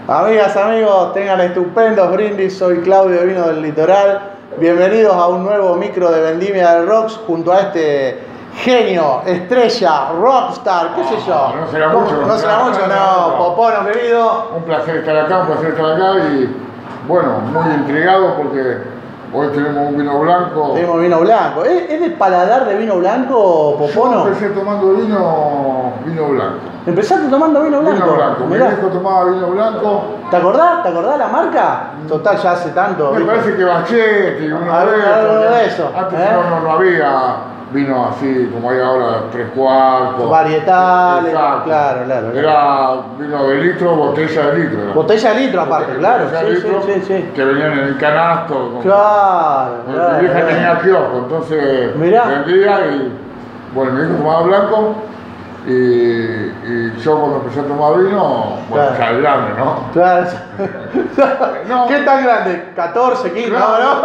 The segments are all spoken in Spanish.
Amigas, amigos, tengan estupendos brindis. Soy Claudio de Vino del Litoral. Bienvenidos a un nuevo micro de Vendimia del Rocks junto a este genio, estrella, rockstar, qué sé yo. No será mucho. No será mucho, no. Popono, querido. Un placer estar acá, y bueno, muy intrigado porque hoy tenemos un vino blanco. Tenemos vino blanco. ¿Es de paladar de vino blanco, Popono? Yo empecé tomando vino blanco. ¿Empezaste tomando vino blanco? Vino blanco. Mi viejo tomaba vino blanco. ¿Te acordás? ¿Te acordás la marca? Total, ya hace tanto. Me parece que Bachetti, algo de eso. Antes no había vino así como hay ahora, 3/4. Varietales, Exacto. Claro. Era vino de litro, botella de litro. Botella de litro aparte, claro. Sí. Que venían en el canasto. Claro. Mi vieja tenía kiosco, entonces vendía y bueno, mi hijo tomaba blanco. Y yo cuando empecé a tomar vino, bueno, ya grande, ¿no? Claro. No. ¿Qué tan grande? 14, 15, claro, ¿no?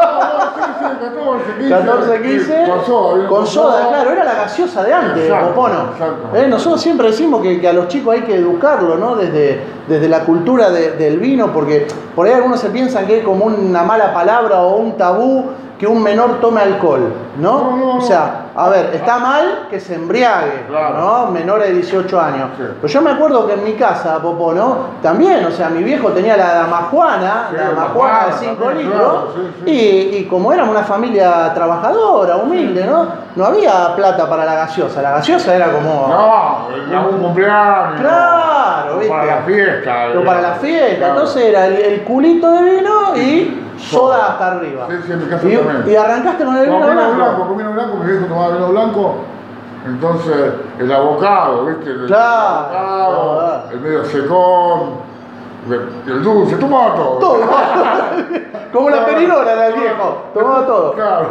Sí, 14, 15. Con soda, claro, era la gaseosa de antes, Popono. Nosotros siempre decimos que a los chicos hay que educarlo, ¿no? Desde la cultura del vino, porque por ahí algunos se piensan que es como una mala palabra o un tabú que un menor tome alcohol, ¿no? O sea, a ver, está mal que se embriague, ¿no? Menores de 18 años. Sí. Pero yo me acuerdo que en mi casa, Popono, también, o sea, mi viejo tenía la damajuana, de 5 litros, y como éramos una familia trabajadora, humilde, ¿no? No había plata para la gaseosa era como... No, un cumpleaños. Claro, ¿viste? Para la fiesta. Para la fiesta, claro. Entonces era el culito de vino y soda hasta arriba. Sí, en mi casa también. ¿Y arrancaste con el vino blanco? Con vino blanco, mi viejo tomaba vino blanco. Entonces, el abocado, ¿viste? El abocado, el medio secón, el dulce, tomaba todo. Todo. Como la perinola era el viejo, tomaba todo. Claro.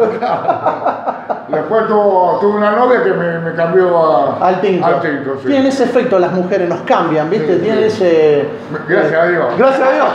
Después tuve una novia que me cambió al tinto. Sí. Tienen ese efecto, las mujeres nos cambian, ¿viste? Tienen ese... Gracias a Dios. Gracias a Dios.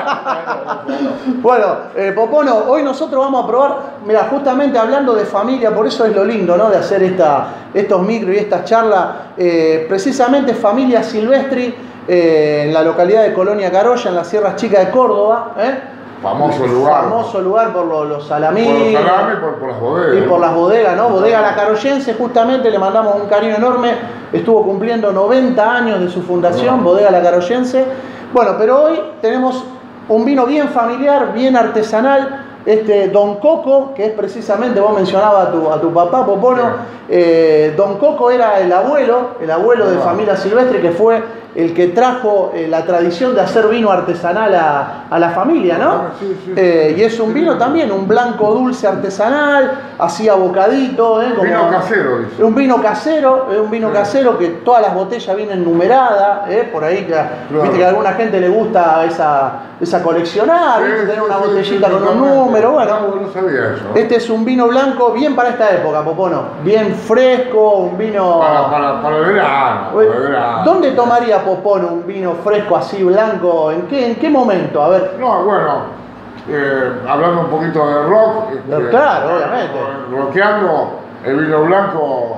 Bueno, Popono, hoy nosotros vamos a probar, mira, justamente hablando de familia, por eso es lo lindo, ¿no? De hacer estos micros y estas charlas, precisamente familia Silvestri, en la localidad de Colonia Carolla, en las Sierras Chicas de Córdoba, Famoso lugar. Famoso lugar por los salamines. Por los salames y por las bodegas. Y por las bodegas, ¿no? Bodega La Carollense, justamente le mandamos un cariño enorme. Estuvo cumpliendo 90 años de su fundación, Bodega La Carollense. Bueno, pero hoy tenemos un vino bien familiar, bien artesanal. Don Coco, que es precisamente, vos mencionabas a tu papá, Popono. Don Coco era el abuelo de familia Silvestre, que fue el que trajo la tradición de hacer vino artesanal a la familia, ¿no? Sí. Y es un vino también, un blanco dulce artesanal, así abocadito. Vino casero, dice. Un vino casero que todas las botellas vienen numeradas, por ahí viste que a alguna gente le gusta esa coleccionar, tener una botellita con un número, bueno. No sabía eso. Este es un vino blanco bien para esta época, Popono, bien fresco, un vino... Para el verano. ¿Dónde tomaría Popono un vino fresco así blanco? ¿En qué momento? A ver. No, bueno, hablando un poquito de rock. Claro, obviamente. Rockeando el vino blanco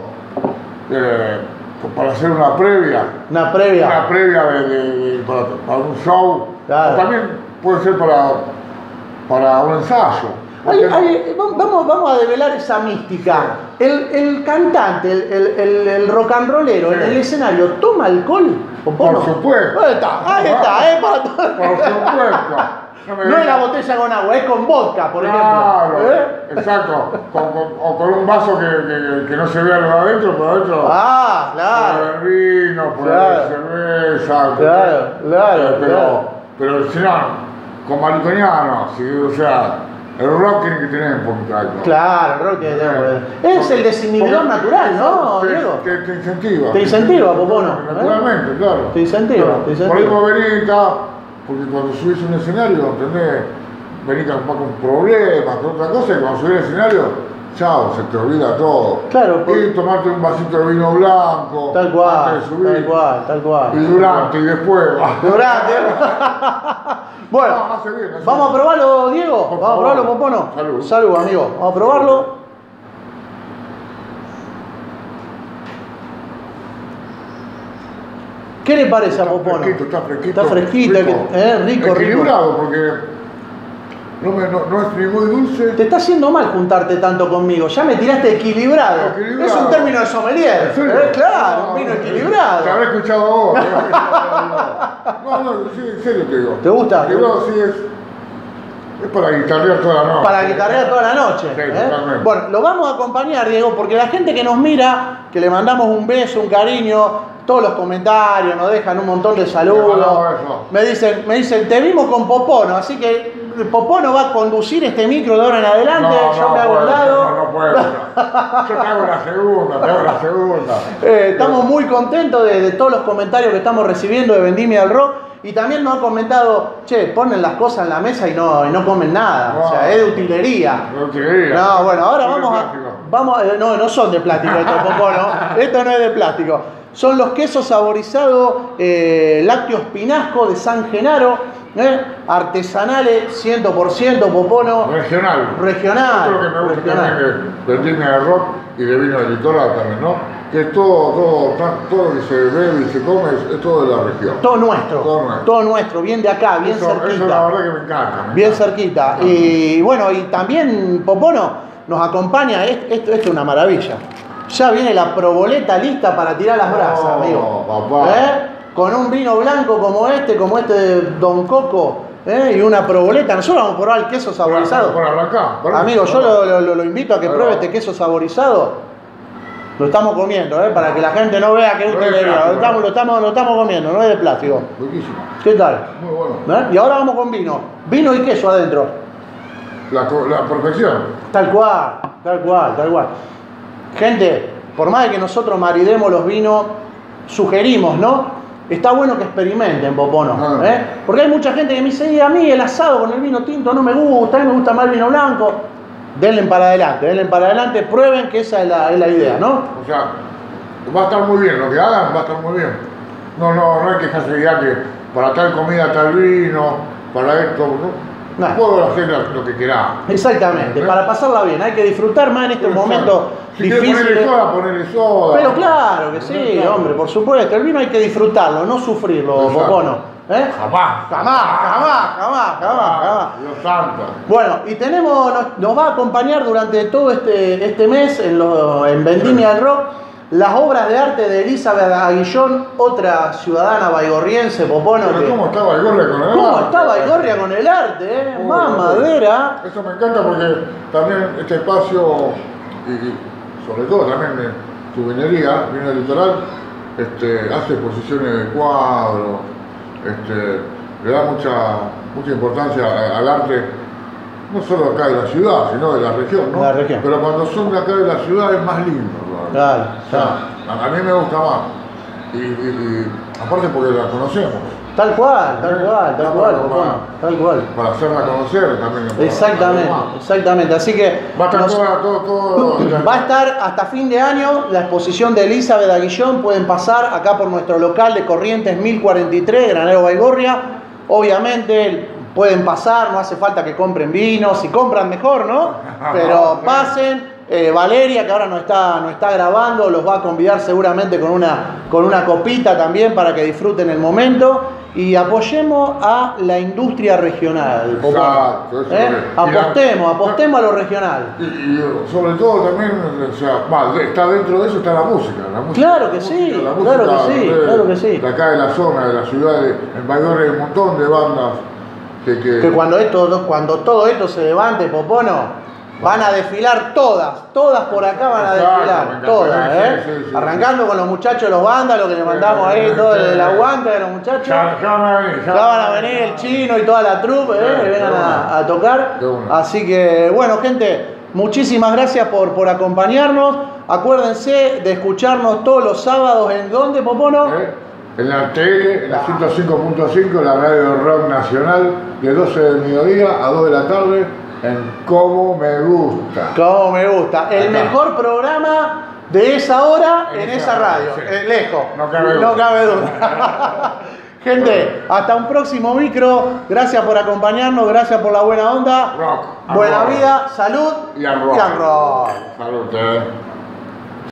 para hacer una previa. Una previa para un show. Claro. También puede ser para un ensayo. Vamos a develar esa mística. El cantante, el rock and rollero en el escenario, ¿toma alcohol? Por supuesto. Ahí está, para todo. Por supuesto. No es la botella con agua, es con vodka, por ejemplo. Exacto. O con un vaso que no se vea lo de adentro, pero adentro. Claro. Puede haber vino, puede haber cerveza. Claro. Pero si no, con mariconiano, o sea. El rock tiene que tener un poquito de algo. Claro, el rock tiene que tener. Es el desinhibidor natural, ¿no, Diego? Te incentiva. Te incentiva, Popono. Naturalmente, claro. Te incentiva. Por ahí vos venís, porque cuando subís a un escenario, ¿entendés? Venís con problemas, con otra cosa, y cuando subís al escenario, chao, se te olvida todo. Claro. Y tomarte un vasito de vino blanco. Tal cual. Antes de subir. Tal cual. Y durante y después. Durante. Bueno, ¿vamos a probarlo, Diego? ¿Vamos a probarlo, Popono? Salud, amigo. Vamos a probarlo. ¿Qué le parece a Popono? Está fresquito. Está fresquito, rico. Equilibrado, porque no es ni muy dulce. Te está haciendo mal juntarte tanto conmigo. Ya me tiraste equilibrado. Es un término de sommelier. Claro, un vino equilibrado. Te habré escuchado vos. No, sí, en serio te digo. ¿Te gusta? Equilibrado sí es para guitarrear toda la noche. Para guitarrear toda la noche. Sí, totalmente. Bueno, lo vamos a acompañar, Diego, porque la gente que nos mira, que le mandamos un beso, un cariño, todos los comentarios, nos dejan un montón de saludos. Me dicen, te vimos con Popono, así que Popono va a conducir este micro de ahora en adelante. Yo me hago un lado. No puedo. Yo te hago la segunda. Estamos muy contentos de todos los comentarios que estamos recibiendo de Vendimia del Rock. Y también nos han comentado, che, ponen las cosas en la mesa y no comen nada. O sea, es de utilería. No, bueno, ahora no son de plástico estos Popono. Esto no es de plástico. Son los quesos saborizados lácteos pinasco de San Genaro, artesanales 100% Popono. Regional. Regional. Esto es lo que me gusta también de Vendimia del Rock y de vino del litoral también, ¿no? Que todo lo que se bebe y se come es todo de la región. Todo nuestro, bien de acá, bien cerquita. Eso la verdad que me encanta. Bien cerquita. Y bueno, y también Popono nos acompaña, esto es una maravilla. Ya viene la proboleta lista para tirar las brasas, amigo. Papá. Con un vino blanco como este de Don Coco, y una proboleta. Nosotros vamos a probar el queso saborizado. Amigo, yo lo invito a que pruebe este queso saborizado. Lo estamos comiendo, para que la gente no vea que es utilería. Lo estamos comiendo, no es de plástico. Riquísimo. ¿Qué tal? Muy bueno. Y ahora vamos con vino. Vino y queso adentro. La perfección. Tal cual. Gente, por más de que nosotros maridemos los vinos, sugerimos, ¿no? Está bueno que experimenten, Popono. Porque hay mucha gente que me dice, a mí el asado con el vino tinto no me gusta, a mí me gusta más el vino blanco. Denle para adelante, prueben que esa es la idea, ¿no? O sea, va a estar muy bien, lo que hagan va a estar muy bien. No hay que dejarse ya que para tal comida, tal vino, para esto, ¿no? Puedo hacer lo que quieras. Exactamente, para pasarla bien, hay que disfrutar más en estos momentos difíciles. Ponerle soda. Pero claro que sí, claro. Hombre, por supuesto, el vino hay que disfrutarlo, no sufrirlo, Popono. Jamás. Dios santo. Bueno, y nos va a acompañar durante todo este mes en Vendimia del Rock las obras de arte de Elizabeth Aguillón, otra ciudadana baigorriense, Popono. Pero ¿cómo está Baigorria con el arte? ¿Cómo está Baigorria con el arte? Mamadera. Eso me encanta porque también este espacio, y sobre todo también de su vinería, vino del litoral, hace exposiciones de cuadros. Le da mucha importancia al arte, no solo acá de la ciudad, sino de la región, ¿no? La región. Pero cuando son de acá de la ciudad es más lindo, ¿no? Claro. A mí me gusta más. Y aparte porque la conocemos. Tal cual. Para hacerla conocer también. Exactamente. Así que va a estar todo. Va a estar hasta fin de año la exposición de Elizabeth Aguillón. Pueden pasar acá por nuestro local de Corrientes 1043, Granero Baigorria. Obviamente pueden pasar, no hace falta que compren vino. Si compran mejor, ¿no? Pero pasen. Valeria, que ahora no está grabando, los va a convidar seguramente con una copita también para que disfruten el momento y apoyemos a la industria regional. Exacto, apostemos a lo regional. Y sobre todo también, está dentro de eso está la música. Claro que sí. De acá de la zona, de la ciudad, en Baigorria hay un montón de bandas que cuando todo esto se levante, Popono, van a desfilar todas por acá van a desfilar, todas, sí. Arrancando con los muchachos de los vándalos que le mandamos ahí, todo el aguante de los muchachos. Ya van a venir el chino y toda la troupe, que vengan a tocar. Así que, bueno, gente, muchísimas gracias por acompañarnos. Acuérdense de escucharnos todos los sábados, ¿en dónde, Popono? En la tele, en la 105.5, la radio rock nacional, de 12 del mediodía a 2 de la tarde. En Cómo Me Gusta. Cómo Me Gusta. El mejor programa de esa hora en esa radio. Sí. Lejos. No cabe duda. Gente, hasta un próximo micro. Gracias por acompañarnos. Gracias por la buena onda. Rock. Buena vida, salud y rock. Salud.